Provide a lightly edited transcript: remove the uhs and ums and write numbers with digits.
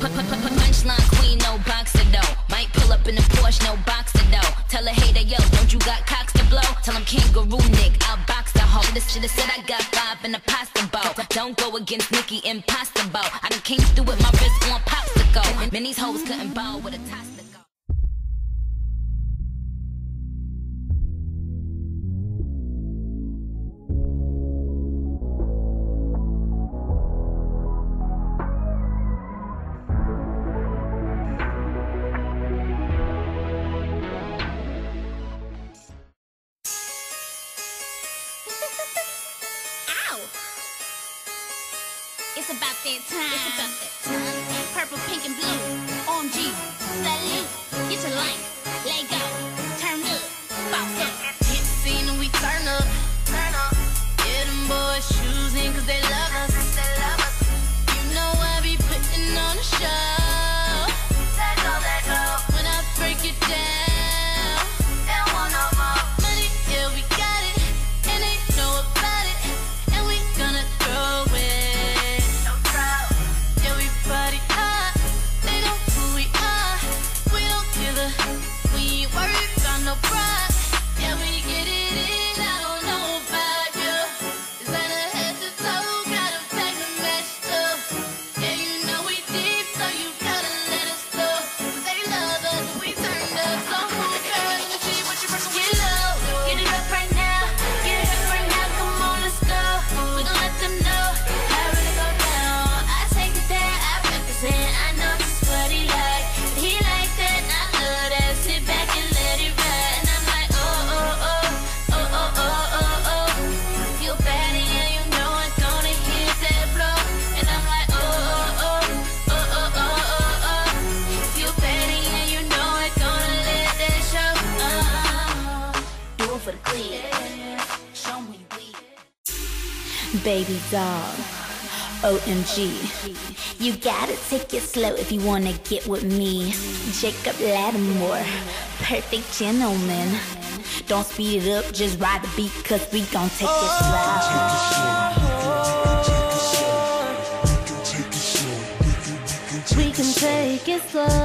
Punchline queen, no boxer though. Might pull up in a Porsche, no boxer though. Tell a hater, yo, don't you got cocks to blow? Tell him kangaroo Nick, I'll box the hoe. This should've said I got 5 in the pasta bowl. Don't go against Nikki, impossible. I done came through with my wrist on popsicle. Man, these hoes couldn't bow with a toss to go. It's about that time. It's about that time. Purple, pink, and blue. OMG. Salute. Get your life. Let go. Turn up. Bounce up. Hit the scene and we turn up. Turn up. Get them boys shoes in cause they love us. They love us. You know I be putting on a show. Let go, let go. When I break it down, they don't want no more money. Yeah, we got it. And they know about it. And we gonna throw it. No pride, yeah, we get it in. I don't know about you. Designer head to toe, got a pack to match up. Yeah, you know we deep, so you gotta let us know. Cause they love us, we turned up. So who girl, let me see what you're working with. Get low, get it up right now. Get it up right now, come on, let's go. We gon' let them know how it really go down. I take it there, I represent. I know this is what he like. He like that, and I love that. Sit back and let it ride. Baby doll, OMG. You gotta take it slow if you wanna get with me. Jacob Lattimore, perfect gentleman. Don't speed it up, just ride the beat, cause we gon' take it slow. We can take it slow.